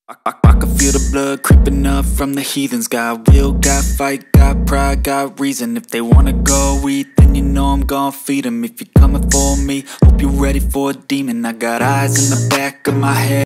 I can feel the blood creeping up from the heathens. Got will, got fight, got pride, got reason. If they wanna go eat, then you know I'm gon' feed them. If you're coming for me, hope you're ready for a demon. I got eyes in the back of my head.